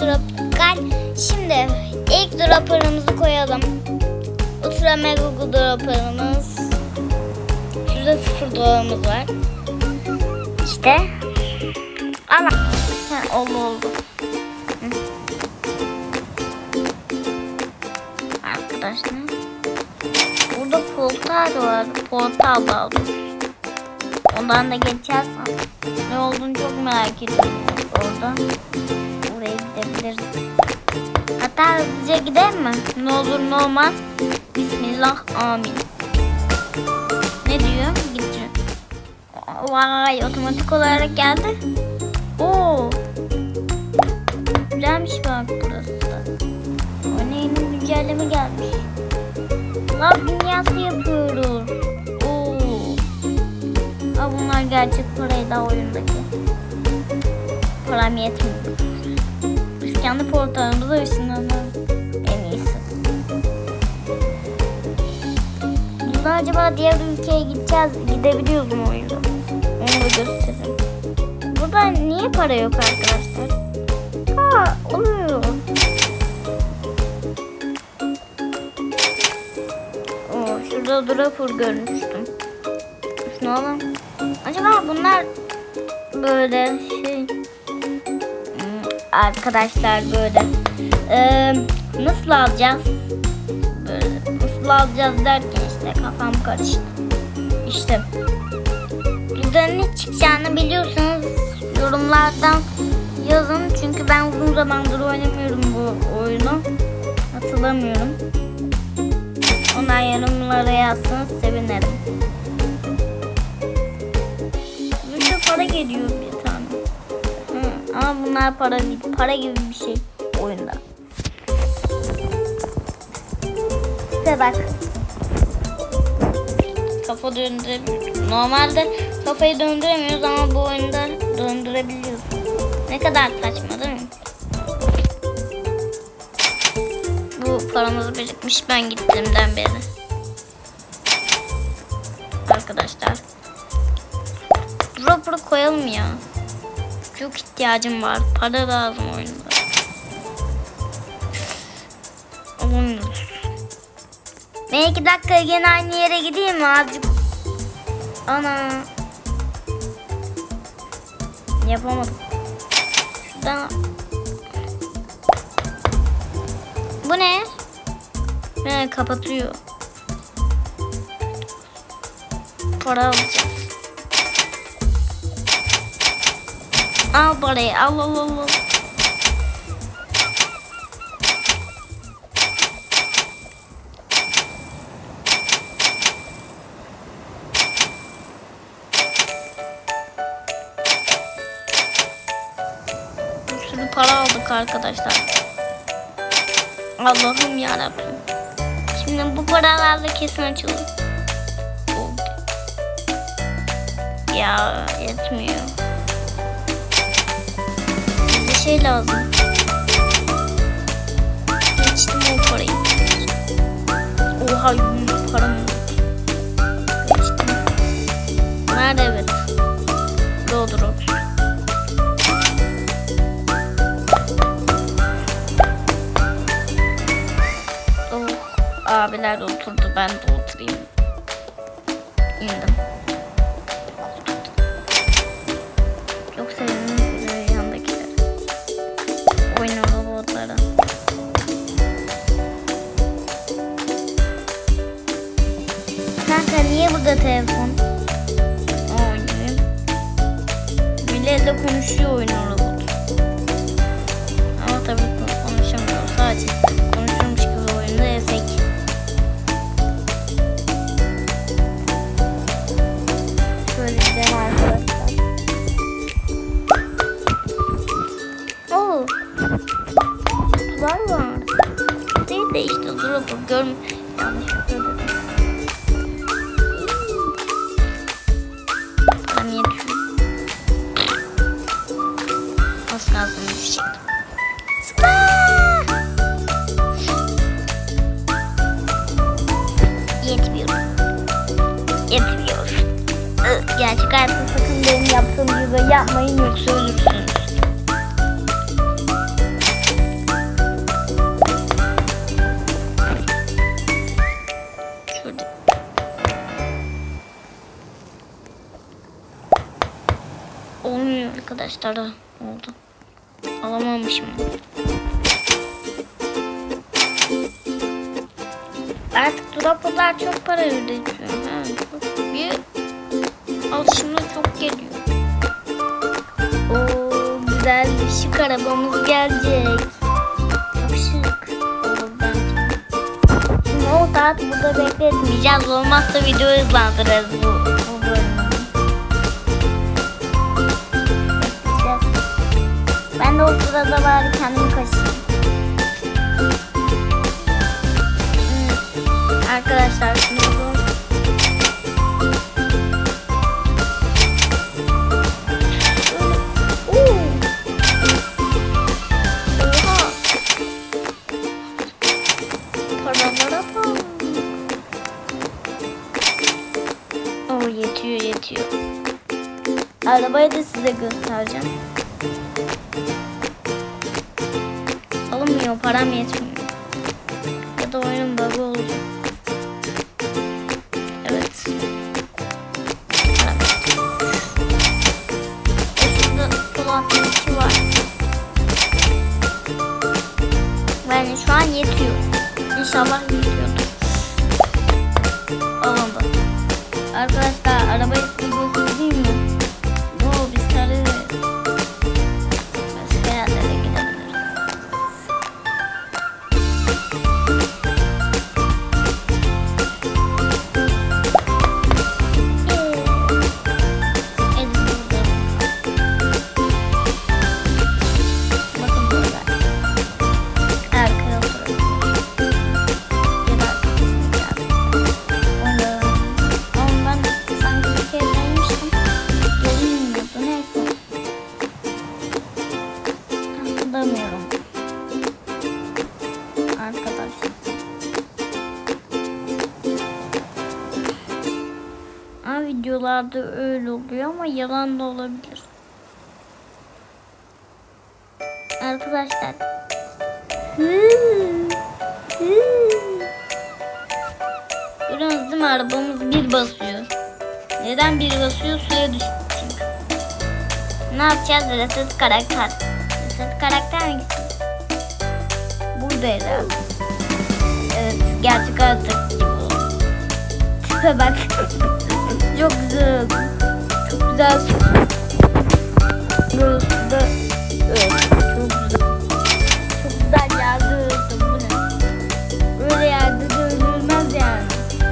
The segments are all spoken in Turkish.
Tropikal. Şimdi ilk dropper'ımızı koyalım. Ultra Mega dropper'ımız. Şurada 0 dolarımız var. İşte. Ama oldu. Arkadaşlar. Burada portal var. Portal da aldım. Ondan da geçersem ne olduğunu çok merak ediyorum. Oradan oraya gidebiliriz. Hatta hızlıca gidelim mi? Ne olur ne olmaz. Bismillah, amin. Ne diyor? Gidiyor. Vay, otomatik olarak geldi. Oo. Güzelmiş bak burası da. O neyinin güncelleme gelmiş. Lav dünyası yapıyoruz. Oo. Ha, bunlar gerçek parayı da oyundaki. Param yetmiyor. Biz kendi portalımıza ışınlanalım. En iyisi. Burada acaba diğer ülkeye gidebiliyoruz mu oyunda? Onu da göstereyim. Burada niye para yok arkadaşlar? Ha, oluyor. Oo, şurada dropper görmüştüm. Ne oğlum? Acaba bunlar böyle şey arkadaşlar böyle nasıl alacağız? Böyle nasıl alacağız derken işte kafam karıştı. İşte burada ne çıkacağını biliyorsanız yorumlardan yazın, çünkü ben uzun zamandır oynamıyorum bu oyunu, hatırlamıyorum. Onlar yorumlara yazsanız sevinirim. Burada para geliyor bir tane. Ama bunlar para gibi bir şey oyunda. İşte bak. Kafa döndürebiliyoruz. Normalde kafayı döndüremiyoruz ama bu oyunda döndürebiliyoruz. Ne kadar saçma değil mi? Bu paramız birikmiş ben gittiğimden beri. Arkadaşlar. Dropper'ı koyalım ya. Çok ihtiyacım var. Para lazım oyunda. Alamıyoruz. Ben 2 dakika yine aynı yere gideyim mi azıcık? Ana. Yapamadım. Şuradan. Bu ne? Ne kapatıyor. Para alacağım. Al parayı, al. Bir sürü para aldık arkadaşlar. Allah'ım yarabbim. Şimdi bu paralarla kesin açılır. Ya yetmiyor. Bir şey lazım. Geçtim o parayı. Oha, yumruk param yok. Geçtim. Nerede? Evet. Doldurup. Oh, abiler de oturdu, ben de oturayım. İndim. Çok sevindim yandakiler. Oyun robotlara. Kanka niye burada telefon? Oynayayım. Milletle konuşuyor oyun robotu. Ama tabii konuşamıyor. Sadece konuşurmuş gibi oyunda efekt. Şöyle gidelim arkadaşlar. Oo. Var. Değil de işte dropper yanlış söyledim. Param yetiyor. Az kalsın düşecektim. Yetmiyor. Gerçek hayatta sakın benim yaptığım gibi yapmayın, yoksa ölürsünüz. Olmuyor arkadaşlar. Oldu. Alamamışım. Artık droplar çok para ödetiyor. Bir alışımda çok geliyor. Oo, güzel bir şık arabamız gelecek. Çok şık olur bence. Şimdi o saat burada bekletmeyeceğiz. Olmazsa video hızlandırırız bu bölümü. Ben de o sırada bari kendimi kaşıyım. Arkadaşlar şimdi bu paralara bak. Oh, yetiyor. Arabayı da size göstereceğim. Alınmıyor, param yetmiyor. Ya da oyunun bug'ı olacak. Evet. Burada Polat'ın içi var. Yani şu an yetiyor. İnşallah yetiyordur. Alındı. Arkadaşlar arabayı size göstereyim mi? Biz sarı. Başka yerlere gidebiliriz. Bakın böyle. Arkaya oturalım. Ben sanki bir şey demiştim. Görünmüyordu. Neyse. Hatırlamıyorum. Arkadaşlar. Videolarda öyle oluyor ama yalan da olabilir. Arkadaşlar. Görüyorsunuz değil mi? Arabamız bir basıyor. Neden bir basıyor? Suya düştü çünkü. Ne yapacağız? Reset karakter. Reset karakter hangisi? Burada herhalde. Evet, gerçek hayatta gibi oldu. Tipe bak. Çok güzel. Çok güzel. Burası da evet, çok güzel. Çok güzel yerde öldüm. Bu ne? Böyle yerde de ölülmez yani.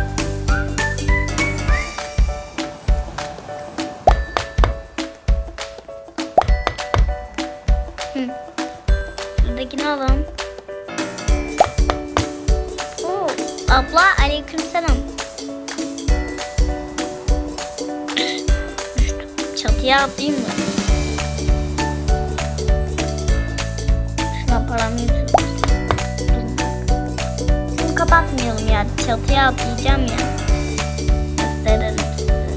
Şuradakini alalım. Oo, abla aleykümselam. Çatıya atlayayım mı? Şuna param yetiyor. Şunu kapatmayalım ya. Çatıya atlayacağım ya. Gösterelim size.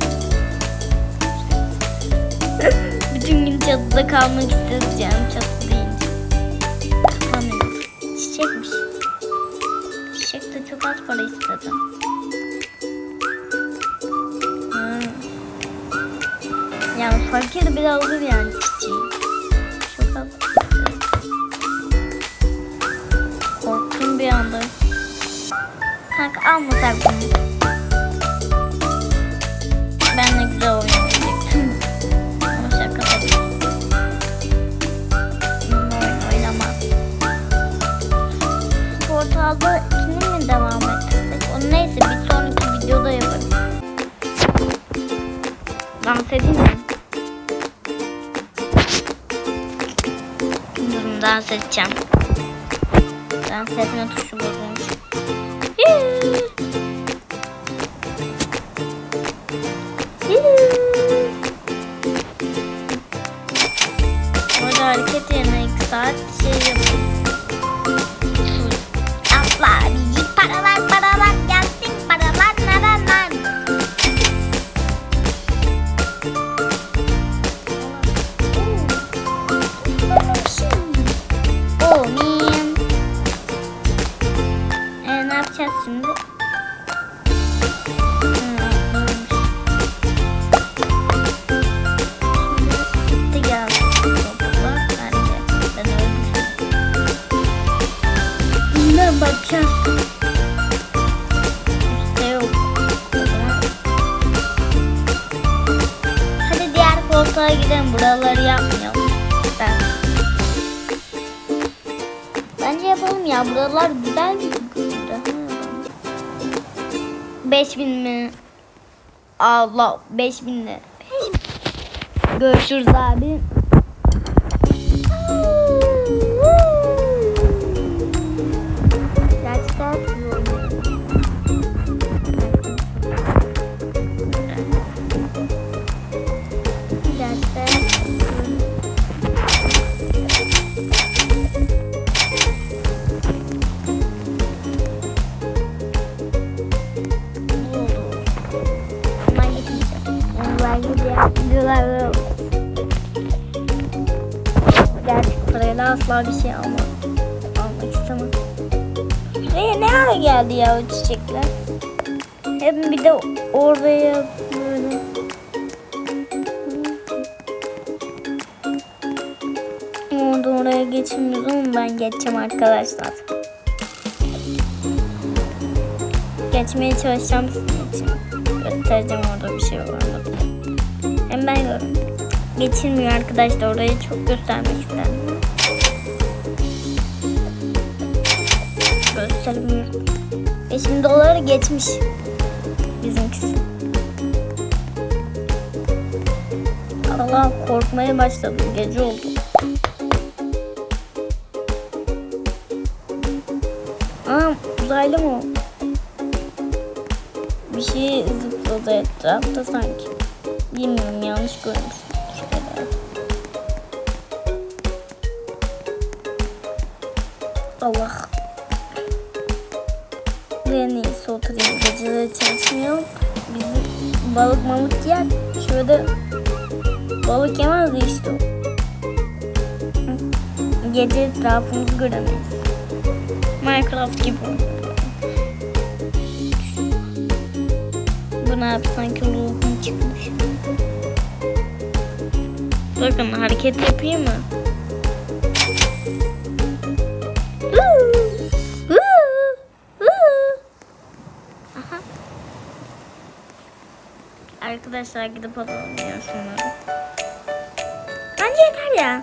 Bütün gün çatıda kalmak istedim canım. Çatı deyince. Kapanıyor. Çiçekmiş. Çiçek de çok az para istedi. Yani fakir bile alır yani çiçeği. Çok az. Korktum bir anda. Kanka almasak bunu. Ben de güzel oynayacaktım. Ama şaka tabii. Oynamaz. Portalda ikini mi devam etsek? Onu neyse bir sonraki videoda yaparız. Dans edeyim mi? Dans edeceğim. Dans etme tuşu bozulmuş. Orada hareket yerine 2 saat şey yapayım. Atla bizi paralar gelsin paralar naralar. Oh man. buralara gidelim. Buraları yapmayalım. Bence yapalım ya. Buralar güzel gibi. 5000 mi? Allah 5000 de. Görüşürüz abi. Gerçekten gerçek parayla asla bir şey almak istemem. Ne hale geldi ya o çiçekler? Hem bir de oraya böyle. Oraya geçmiyoruz ama ben geçeceğim arkadaşlar. Geçmeye çalışacağım sizin için. Göstereceğim orada bir şey var mı? Hem ben görüyorum. Geçilmiyor arkadaşlar, orayı çok göstermek istedim. Göstermiyorum. $5000 geçmiş bizimkisi. Allah, korkmaya başladım, gece oldu. Uzaylı mı? Bir şey zıpladı etrafta sanki. Bilmiyorum, yanlış görmüşüm. Allah. Buraya neyse oturayım. Geceleri çalışmıyorum. Bizim balık mamut yer. Şöyle balık yemezdi işte o. Gece etrafımızı göremeyiz. Minecraft gibi. Bu ne yaptı, sanki ruhum çıkmış. Bakın, hareket yapayım mı? Aha. Arkadaşlar gidip alalım ya şunları. Bence yeter ya.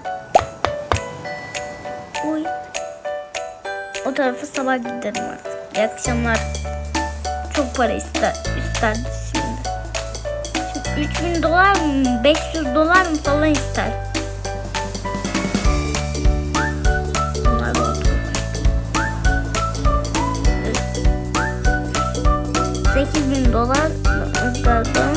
Uy. O tarafa sabah gidelim artık. İyi akşamlar. Çok para isterdi şimdi. Şimdi $3000 mı, $500 mı falan ister. Bunlar da oldu. $8000 galiba.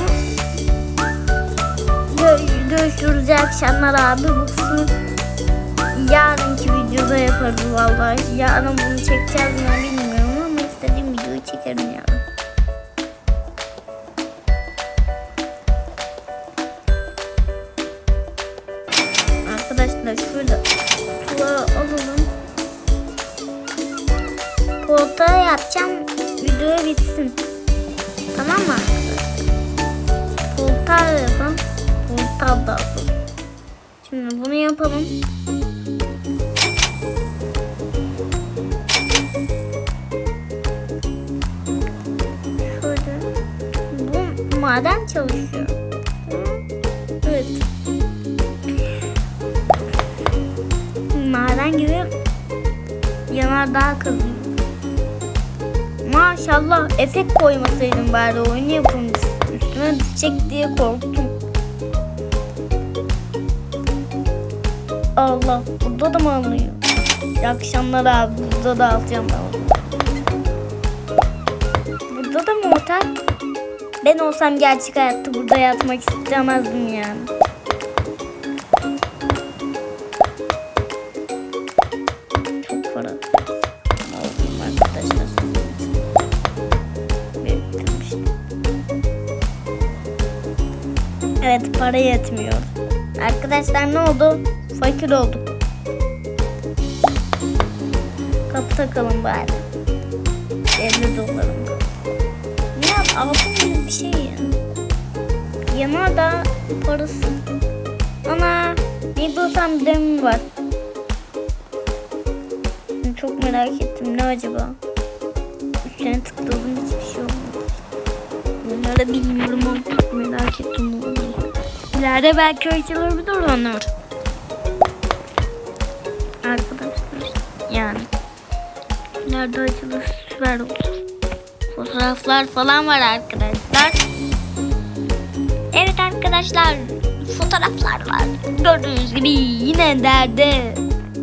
Görüşürüz, iyi akşamlar abi. Bu kısmı yarınki videoda yaparız vallahi. Yarın bunu çekeceğiz mi bilmiyorum ama istediğim videoyu çekerim yarın. Arkadaşlar şurada tuğla alalım. Portal yapacağım, video bitsin. Tamam mı arkadaşlar? Portal yapalım. Portal da alalım. Şimdi bunu yapalım. Şöyle. Bu maden çalışıyor. Evet. Maden gibi yanardağ kazıyor. Maşallah, efekt koymasaydım bari, oyunu yapalım. Üstüme düşecek diye korktum. Allah, burada da mı alıyor? İyi akşamlar abi, burada da alacağım ben onu. Burada da mı otel? Ben olsam gerçek hayatta burada yatmak istemezdim yani. Çok para aldım arkadaşlar. Evet, para yetmiyor. Arkadaşlar ne oldu? Fakir olduk. Kapı takalım bari. $50. Ya altın gibi bir şey ya. Yanardağ parası. Ana, ne bulsam demir var. Çok merak ettim, ne acaba? Üstüne tıkladım, hiçbir şey olmadı. Bunları bilmiyorum ama çok merak ettim. İleride belki açılır olur. Arkadaşlar yani. İleride açılır süper olur. Fotoğraflar falan var arkadaşlar. Evet arkadaşlar. Fotoğraflar var. Gördüğünüz gibi yine nerede?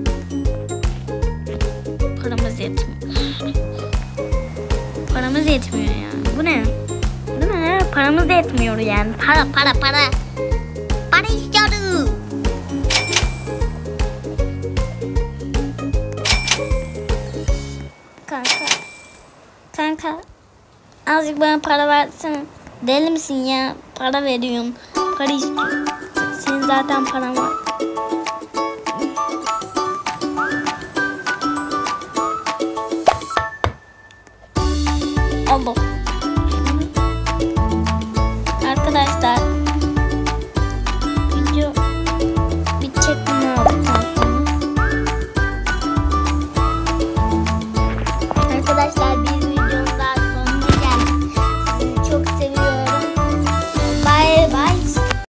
Paramız yetmiyor. Paramız yetmiyor ya. Bu ne? Değil mi? Paramız yetmiyor yani. Para. Para istiyorum. Kanka. Azıcık bana para versene. Deli misin ya? Para veriyorsun. Para istiyorum. Senin zaten paran var. Allah.